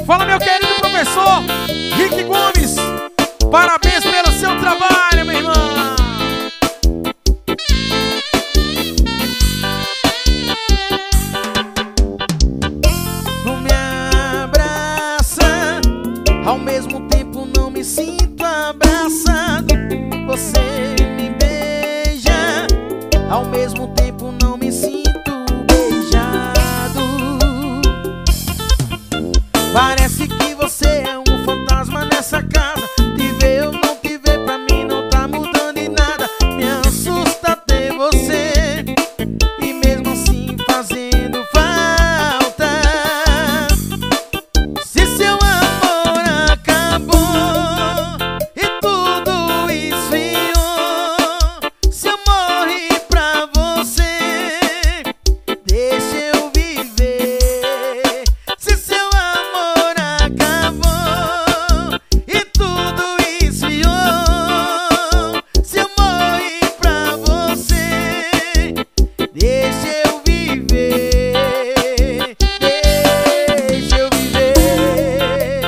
Fala, meu querido professor Rick Gomes. Parabéns pelo seu trabalho, meu irmão. Não me abraça, ao mesmo tempo não me sinto abraçado. Você me beija, ao mesmo tempo não me sinto beijado. Parece que você é um fantasma nessa casa. Te ver ou não te ver, pra mim não tá mudando em nada. Me assusta ter você, e mesmo assim fazendo falta. Se seu amor acabou e tudo esfriou, se eu morri pra você, deixa eu viver. Se seu amor acabou e tudo esfriou, se eu morri pra você, deixa eu viver. Deixa eu viver.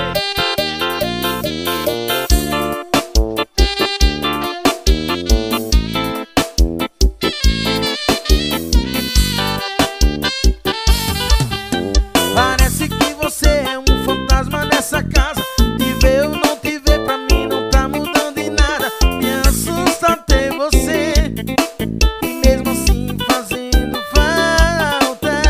Parece que você é um fantasma nessa casa. Te ver ou não te ver, pra mim não tá mudando em nada. Me assusta ter você, e mesmo assim fazendo falta.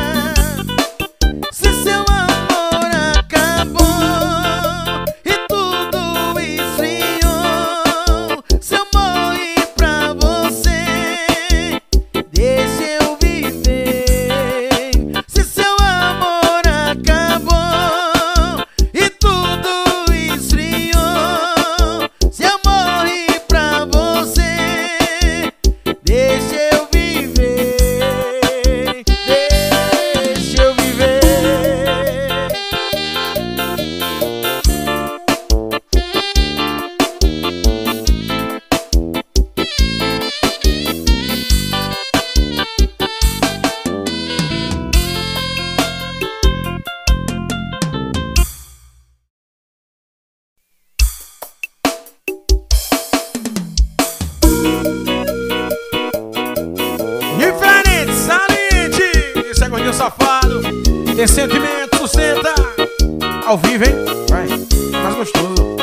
Se seu amor acabou e tudo esfriou, se eu morri pra você, deixa eu viver. Se seu amor acabou e tudo esfriou, se eu morri pra você, deixa eu viver. Deixa eu viver. Diferente, saliente. Esse é gordinho safado. Tem sentimento, sustenta. Ao vivo, hein? Vai, mais gostoso.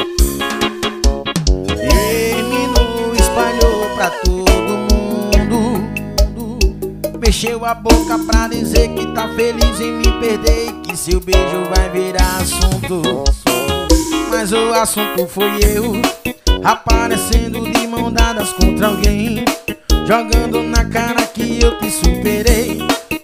Terminou, espalhou pra todo mundo. Mexeu a boca pra dizer que tá feliz em me perder e que seu beijo vai virar assunto. Mas o assunto foi eu, aparecendo de mão dadas contra alguém, jogando na cara que eu te superei.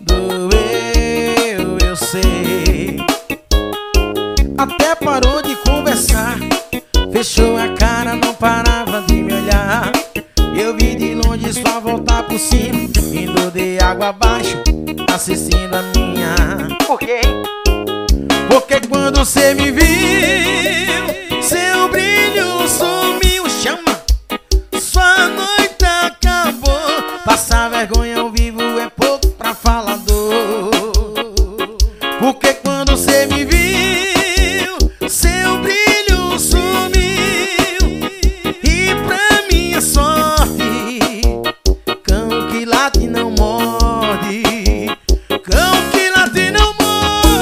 Doeu, eu sei. Até parou de conversar, fechou a cara, não parava de me olhar. Eu vi de longe só voltar por cima, indo de água abaixo, assistindo a minha. Por quê? Porque quando você me viu, seu brilho sumiu. Chama, sua noite acabou. Passar vergonha ao vivo é pouco pra falador. Porque quando você me viu, seu brilho sumiu. E pra minha sorte, cão que late não morde. Cão que late não morde.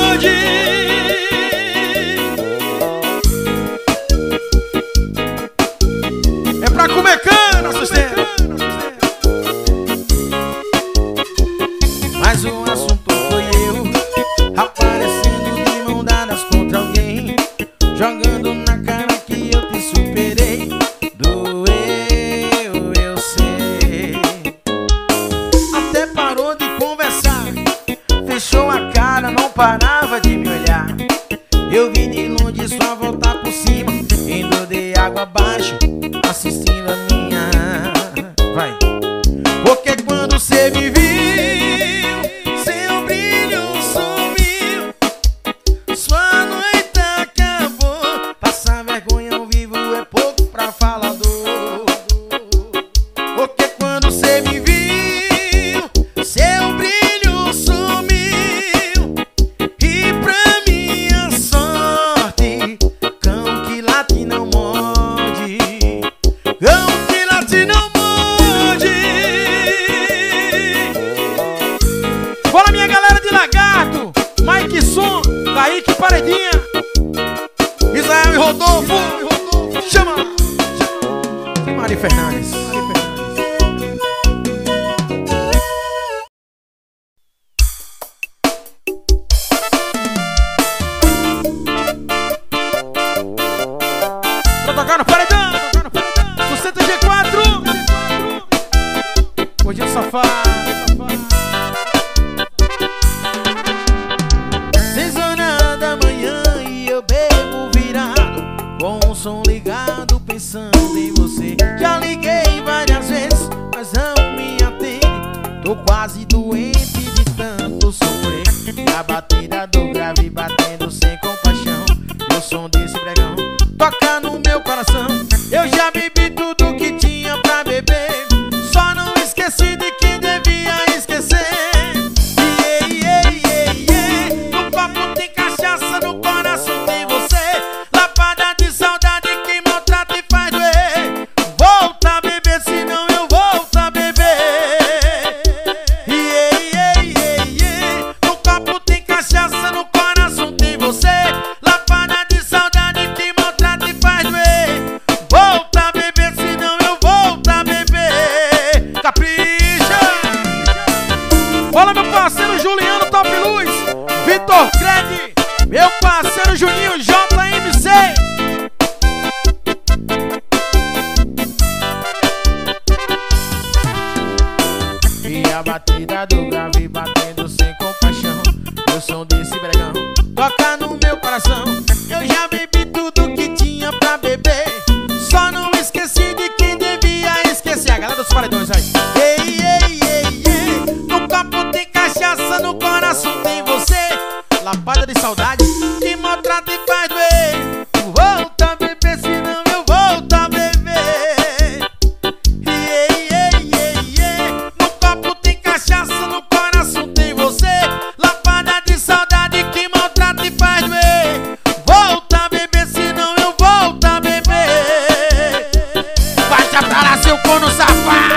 É pra comer cana, sustenta. Mas o assunto foi eu, aparecendo de mão dadas contra alguém, jogando na cara que eu te superei. Doeu, eu sei. Até parou de conversar, fechou a cara, não parava de me olhar. Eu vi de longe só voltar por cima, indo de água abaixo, assistindo a minha. Vai. Porque quando você me viu, seu brilho sumiu. Sua noite acabou. Passar vergonha ao vivo é pouco pra falador. Porque quando você me viu, seu brilho sumiu. E pra minha sorte, Kaique Paredinha, Israel e Rodolfo. Chama! Mari Fernandes. Tô tocando paredão, sustenta G4. Gordinho safado. 6 horas da manhã e eu bebo virado, com o som ligado pensando em você. Já liguei várias vezes, mas não me atende. Tô quase doente de tanto sofrer. E a batida do grave batendo sem compaixão, e o som desse pregão toca no meu coração. Eu já bebi tudo que tinha pra beber, só não esqueci de quem devia esquecer. No copo tem cachaça, no coração tem você. Lapada de saudade que maltrata e faz doer. Volta a beber, senão eu volto a beber. No copo tem cachaça, no coração tem você. Lapada de saudade que maltrata e faz doer. Volta a beber, senão eu volto a beber. Capricha! Fala, meu parceiro Juliano Top Luz, Vitor Cred, meu parceiro Juninho JMC. E a batida do grave batendo sem compaixão, o som desse bregão toca no meu coração. Eu já bebi tudo que tinha pra beber, só não esqueci de quem devia esquecer. A galera dos paredões aí. No copo tem cachaça, no coração tem você. Lapada de saudade que maltrata e faz doer. Volta a beber, senão eu volto a beber. No copo tem cachaça, no coração tem você. Lapada de saudade que maltrata e faz doer. Volta a beber, senão eu volto a beber. Baixa pra lá, seu corno safado.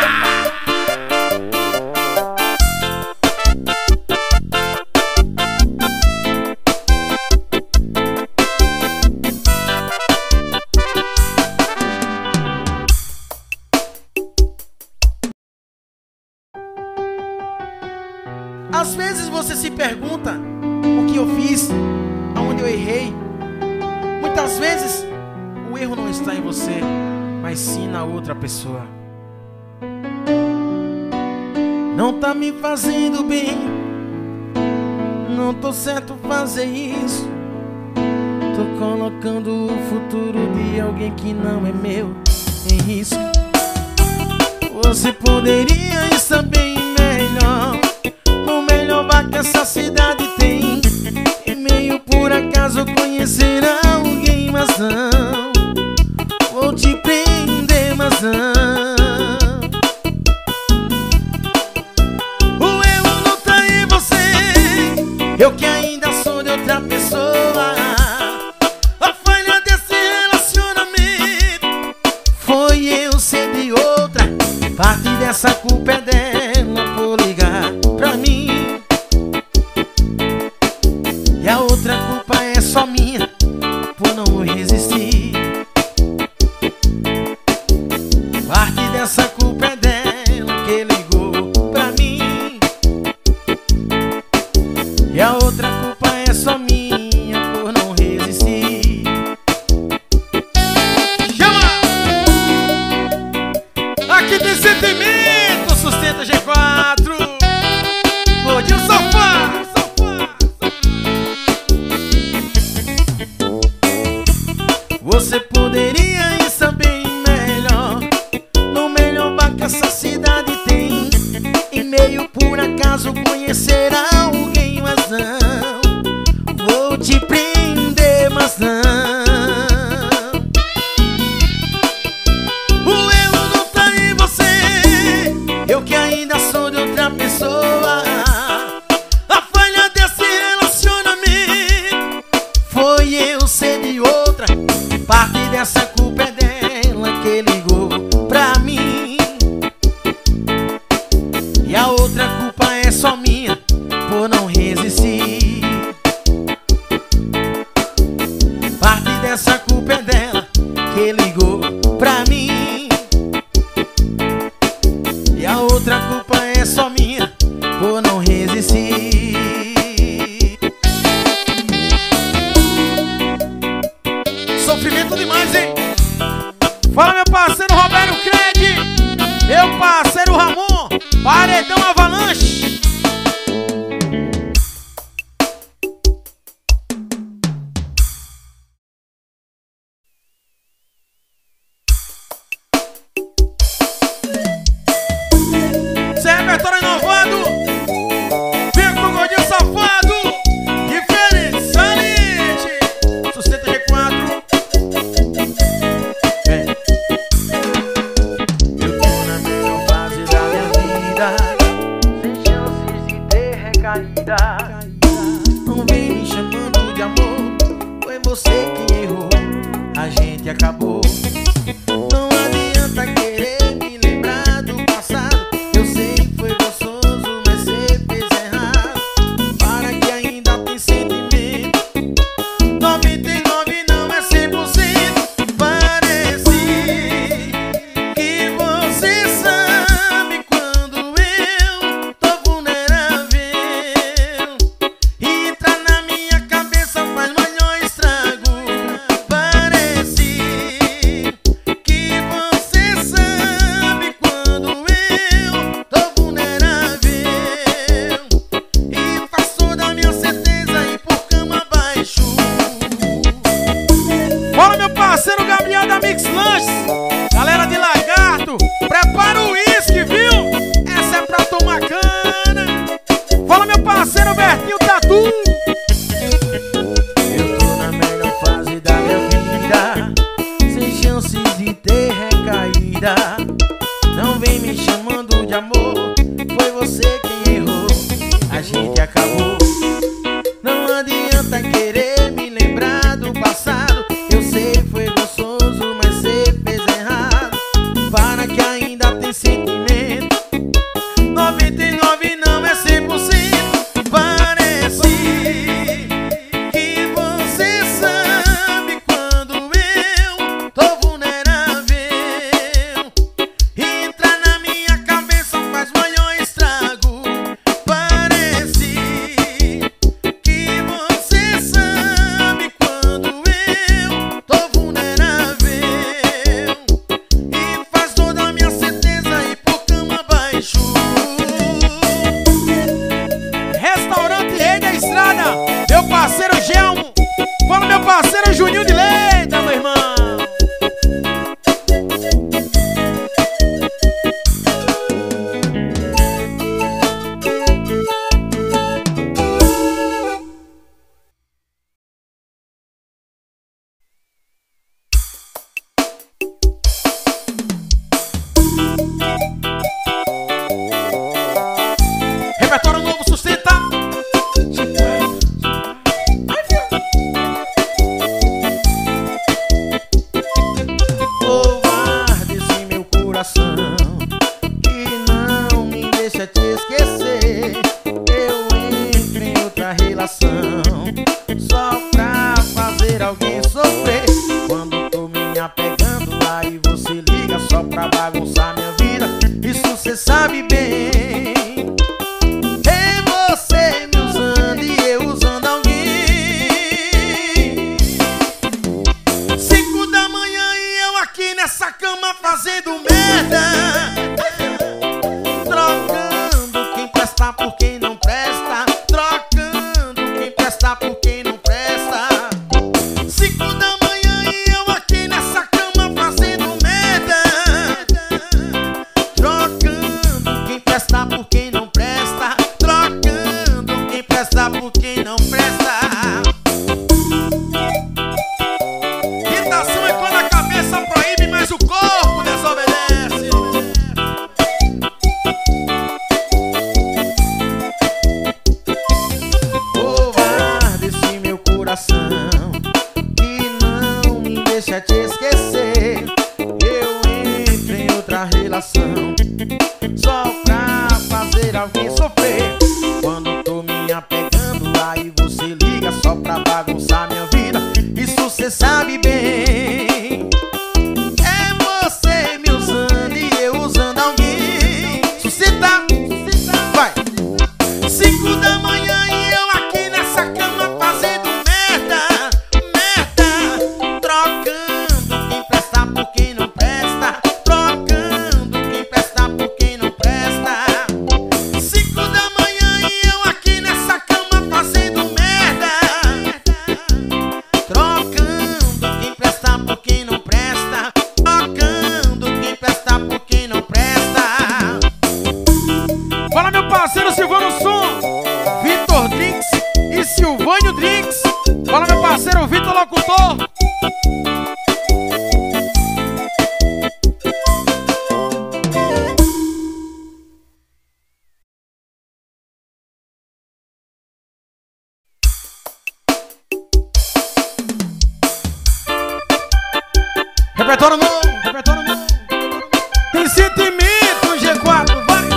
Às vezes você se pergunta o que eu fiz, aonde eu errei. Muitas vezes o erro não está em você, mas sim na outra pessoa. Não tá me fazendo bem, não tô certo fazer isso. Tô colocando o futuro de alguém que não é meu em risco. Você poderia estar bem melhor, no melhor bar que essa cidade tem. E meio por acaso conhecer alguém, mas não vou te prender, mas não. O erro não tá em você, eu que ainda sou de outra pessoa. A falha desse relacionamento foi eu ser de outra. Parte dessa culpa é dela por ligar pra mim, e a outra culpa é só minha por não resistir. Parte dessa culpa é dela que ligou pra mim, e a outra culpa é só minha por não resistir. Chama! Aqui tem sentimento, sustenta G4. Gordinho safado. Você poderia estar bem melhor, no melhor bar que essa cidade tem. E meio por acaso conhecer alguém, mas não vou te prender, mas não. O erro não tá em você, eu que ainda sou de outra pessoa. A falha desse relacionamento foi eu ser de outra. Parte dessa culpa é dela que ligou pra mim, e a outra culpa é só minha por não resistir. só minha por não resistir. Sofrimento demais, hein? Fala, meu parceiro Roberto Cred, meu parceiro Ramon, Paredão Avalanche. Esse repertório inovado, vem com o gordinho safado, diferente, sustenta G4. Não vem me chamando de amor, foi você quem errou, a gente acabou. Não adianta querer me lembrar do passado, eu sei que foi gostoso, mas você fez errado. Para que ainda tem sentimento, 99 não é 100%. Parece que você sabe quando eu tô vulnerável, entra na minha cabeça, faz maior estrago. Parece que você sabe quando eu tô vulnerável, e faz toda a minha certeza ir por cama abaixo. Bora, meu parceiro Gabriel da Mix Lanches, galera de Lagarto, prepara o uísque, viu? Essa é pra tomar cana. Fala, meu parceiro Bertinho Tatu. Eu tô na melhor fase da minha vida, sem chances de ter recaída. Não vem me chamando de amor, foi você quem errou, a gente acabou. Não adianta querer me lembrar do passado, eu sei que foi gostoso, mas você fez errado. Para que ainda tem sentimento, 99 não é 100%. Parece que você sabe quando eu tô vulnerável, entra na minha cabeça, faz maior estrago. Parece que você sabe quando eu tô vulnerável, e faz toda a minha certeza ir por cama abaixo. Restaurante Rei da Estrada, meu parceiro Gelmo. Fala, meu parceiro Juninho de Leita, meu irmão. Repertório novo, sustenta. Guarde esse meu coração, que não me deixa te esquecer. Eu entro em outra relação, só pra fazer alguém sofrer. Quando tô me apegando, aí você liga só pra bagunçar minha vida. Isso cê sabe bem. É você me usando e eu usando alguém. 5 da manhã e eu aqui nessa cama fazendo merda, Trocando quem presta por quem não presta, trocando quem presta por quem não presta. 5 da manhã e eu aqui nessa cama fazendo merda, Trocando quem presta por quem não presta, trocando quem presta por quem não presta. irritação é quando a cabeça proíbe, mas o corpo desobedece. Covarde esse meu coração, que não me deixa te esquecer. Eu entro em outra relação, só pra fazer alguém sofrer. Quando tô me apegando, aí você liga só pra bagunçar minha vida. Isso cê sabe bem. É você me usando e eu usando alguém. Suscita, suscita. parceiro Silvano Som, Vitor Drinks e Silvânio Drinks. Fala meu parceiro Vitor Locutor. Repertório não, repertório não. Tem sentimento, G4, vai.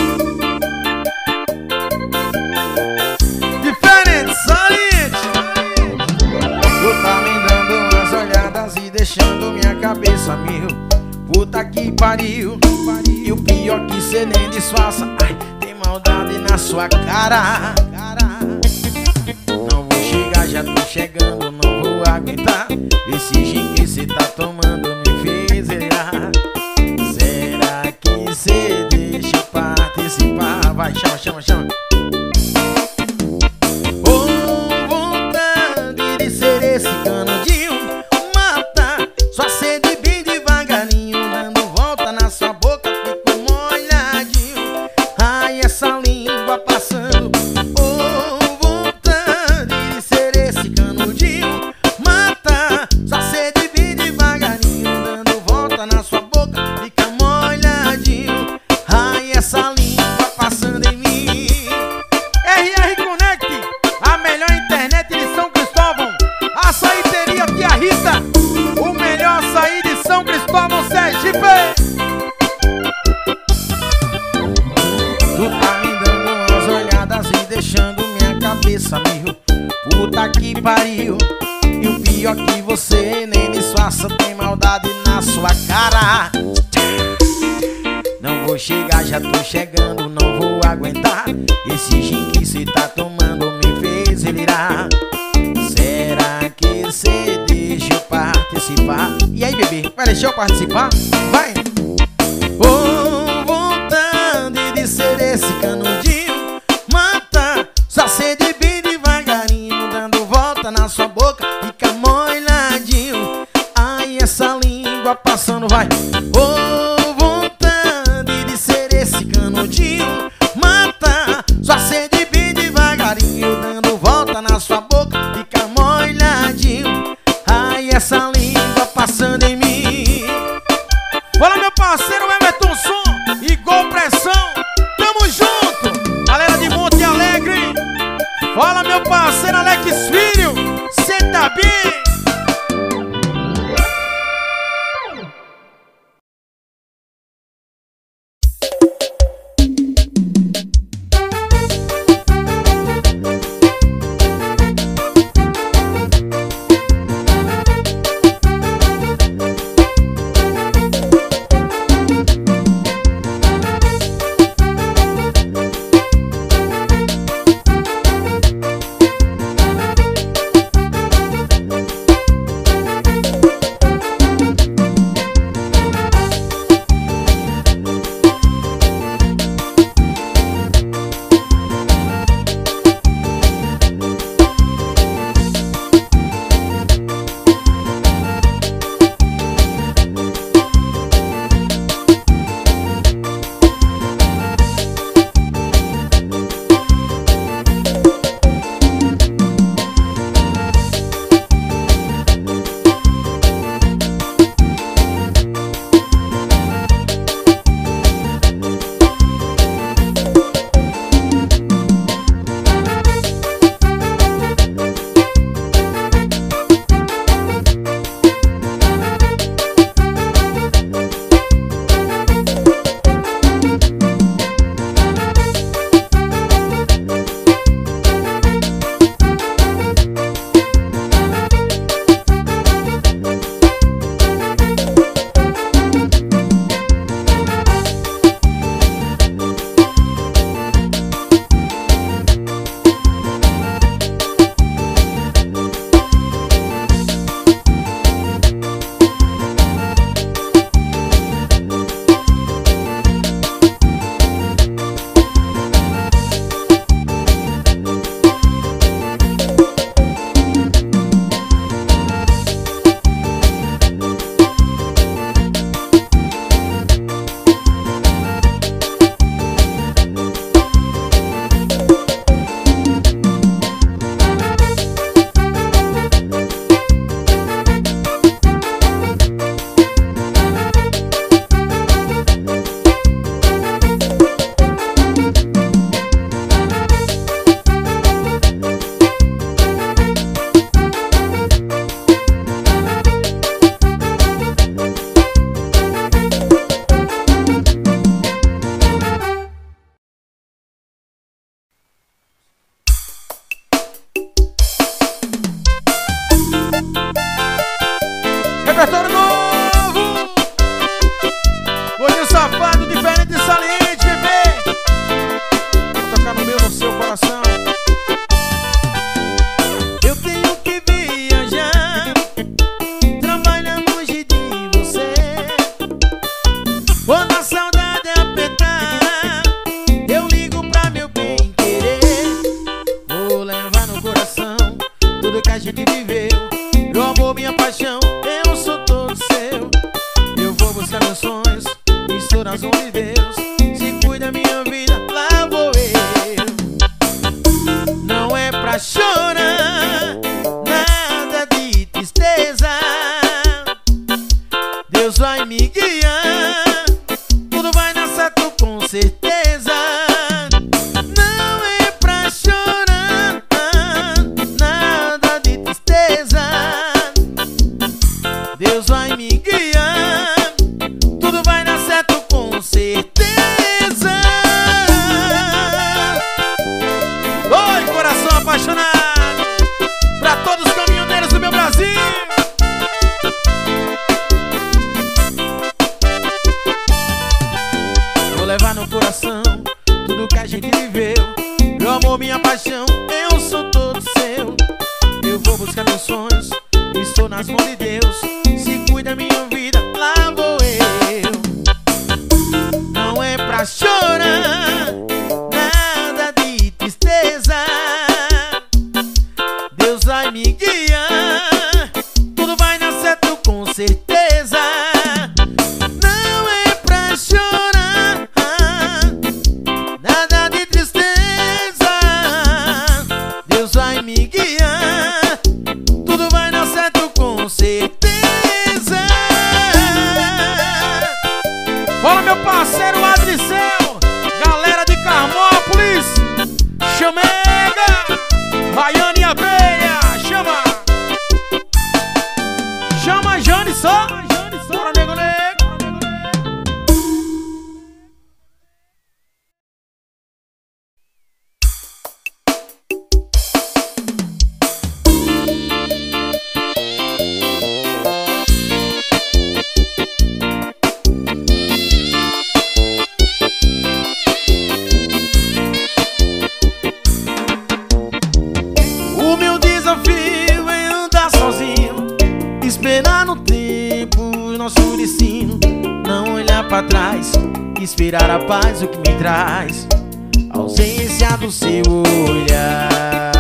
Diferente, saliente. Tu tá me dando umas olhadas e deixando minha cabeça mil. Puta que pariu. E o pior que cê nem disfarça. Ai, tem maldade na sua cara. Não vou chegar, já tô chegando, não vou aguentar. Esse gin que cê tá tomando me fez errar. Será que cê deixa eu participar? Vai, chama, chama, chama. Oh, vontade de ser esse canudinho. Mata sua sede bem devagarinho, dando volta na sua boca, fica molhadinho. Ai, essa língua passando. Oh, vontade de ser esse canudinho. Mata sua sede bem devagarinho, dando volta na sua boca, fica molhadinho. Ai, essa língua passando em mim. RR Connect, a melhor internet de São Cristóvão. Açaiteria Tia Rita, o melhor açaí de São Cristóvão, Sergipe. Tu tá me dando umas olhadas e deixando minha cabeça mil. Puta que pariu. E o pior que você nem disfarça, tem maldade na sua cara. Não vou chegar, já tô chegando, não vou aguentar. Esse gin que cê tá tomando me fez delirar. Será que cê deixa eu participar? E aí, bebê, vai deixar eu participar? Vai! Oh, vontade de ser esse canudinho. Mata sua sede bem devagarinho, dando volta na sua boca, fica molhadinho. Ai, essa língua passando, vai. Oh, vontade de ser esse canudinho. Mata sua sede bem devagarinho, dando volta na sua boca, fica molhadinho. Ai, essa língua passando em mim. Fala meu parceiro Everton Som, Igor Pressão, tamo junto. Galera de Monte Alegre. Fala meu parceiro Alex Filho, cê tá bem? minha paixão, eu sou todo seu. Eu vou buscar meus sonhos, estou nas mãos de Deus. Se cuida minha vida, lá vou eu. Não é pra chorar, nada de tristeza. Deus vai me guiar, tudo vai dar certo com certeza. Não é pra chorar, nada de tristeza. Deus vai me guiar, tudo vai dar certo com certeza. Fala, meu parceiro Adricel, galera de Carmópolis, Chamega, Rayane e Abelha, chama! Chama Jane só! Bora, nego, nego! O meu desafio é andar sozinho, esperar no tempo nosso destino. Não olhar pra trás, esperar a paz o que me traz. A ausência do seu olhar.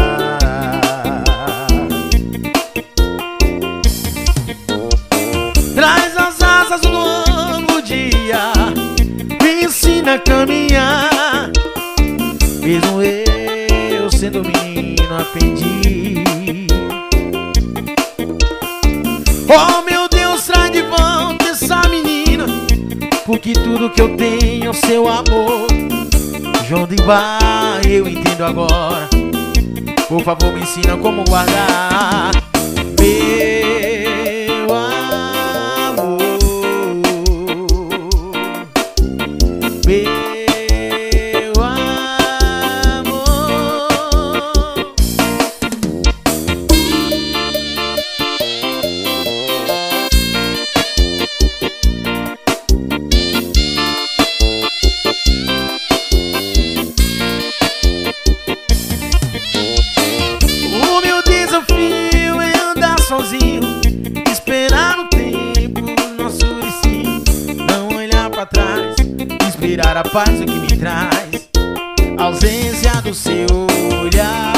Traz as asas do novo dia, me ensina a caminhar. Mesmo eu sendo menino, aprendi. Oh meu Deus, traz de volta essa menina, porque tudo que eu tenho é o seu amor. De onde vai eu entendo agora. Por favor, me ensina como guardar meu amor, meu amor. O meu desafio é andar sozinho, esperar no tempo nosso destino. Não olhar pra trás, esperar a paz o que me traz. A ausência do seu olhar.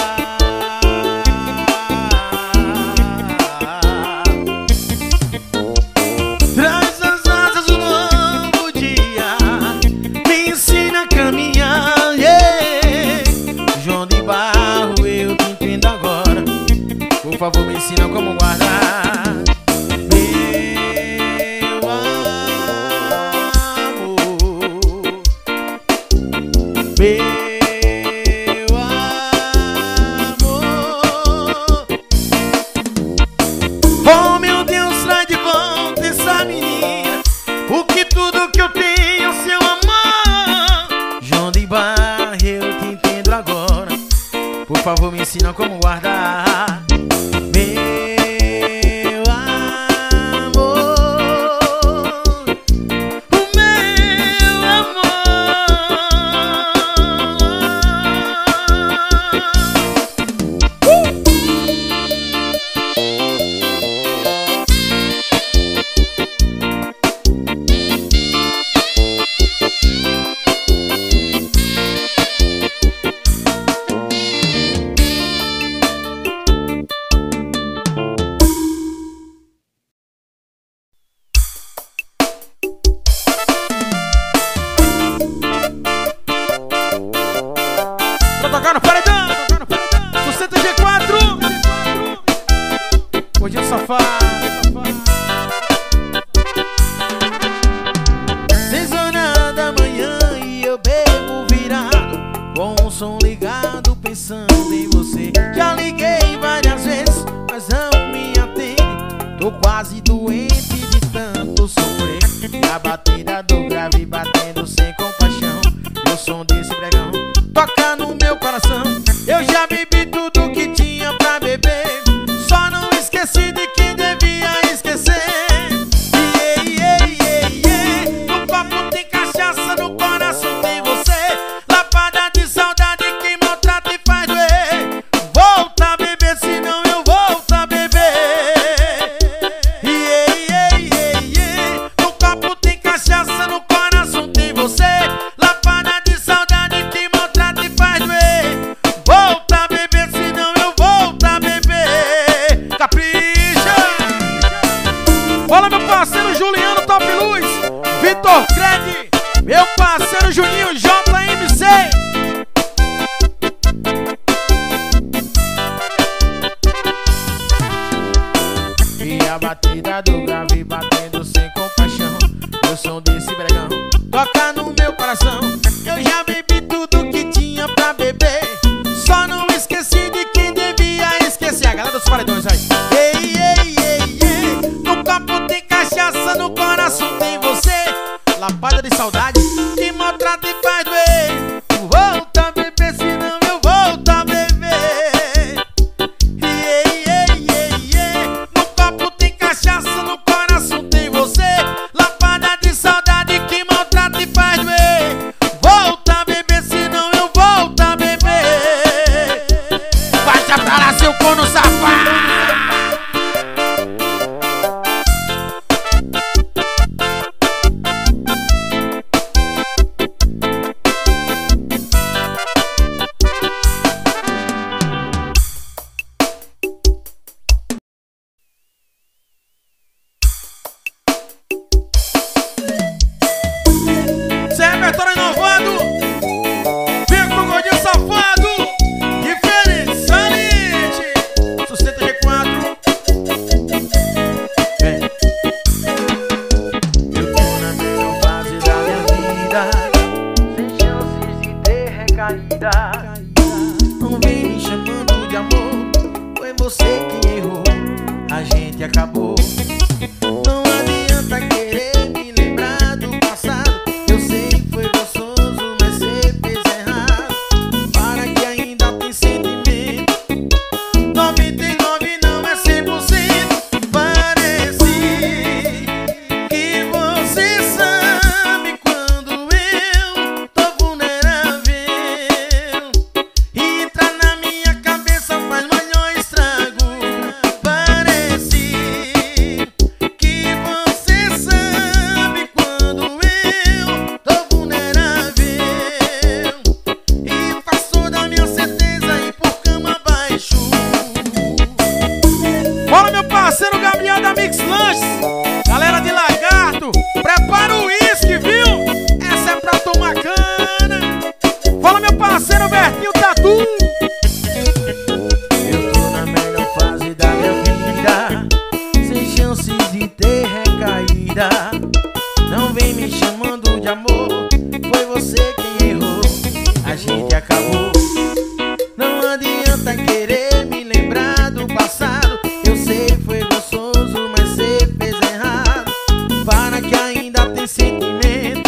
Traz as asas do novo dia, me ensina a caminhar, yeah. João de Barro, eu te entendo agora. Por favor, me ensina como guardar meu amor, meu amor. Oh meu Deus, traz de volta essa menina, porque tudo que eu tenho é o seu amor. João de Barro, eu te entendo agora. Por favor, me ensina como guardar meu amor, o meu Tô tocando paredão, no centro G4. Hoje eu safado. 6 horas da manhã e eu bebo virado, com o som ligado, pensando em você. Já liguei várias vezes, mas não me atende. Tô quase doente de tanto sofrer. E a batida do grave batendo sem compaixão. E o som desse pregão toca no meu coração. Eu já bebi tudo que tinha pra beber, só não esqueci de quem devia esquecer. No papo tem cachaça, no coração tem você. Lapada de saudade que maltrata Não vem me chamando de amor, foi você quem errou, a gente acabou. Não adianta querer me lembrar do passado, eu sei que foi gostoso, mas você fez errado. Para que ainda tem sentimento, 99 não é 100%. Parece que você sabe quando eu tô vulnerável, entra na minha cabeça, faz maior estrago. Parece que você sabe quando eu tô vulnerável, e faz toda a minha certeza ir por cama abaixo. Fala, meu parceiro Gabriel da Mix Lanches. Galera de Lagarto, prepara o uísque, viu? Essa é pra tomar cana. Fala, meu parceiro Bertinho Tatu. Eu tô na melhor fase da minha vida, sem chances de ter recaída. Não vem me chamando de amor, foi você quem errou, a gente acabou. Não adianta querer me lembrar do passado, eu sei que foi gostoso, mas você fez errado. Para que ainda tem sentimento,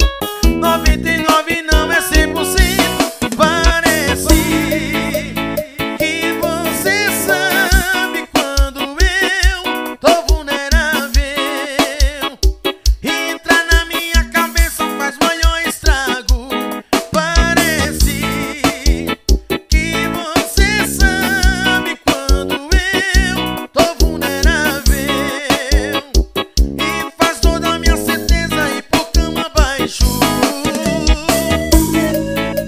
99 não é 100%. Parece que você sabe quando eu tô vulnerável, entra na minha cabeça, faz maior estrago. Parece que você sabe quando eu tô vulnerável, e faz toda a minha certeza ir por cama abaixo.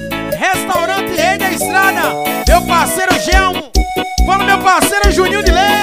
Restaurante Rei da Estrada, meu parceiro Gelmo. Fala, meu parceiro Juninho de Leite.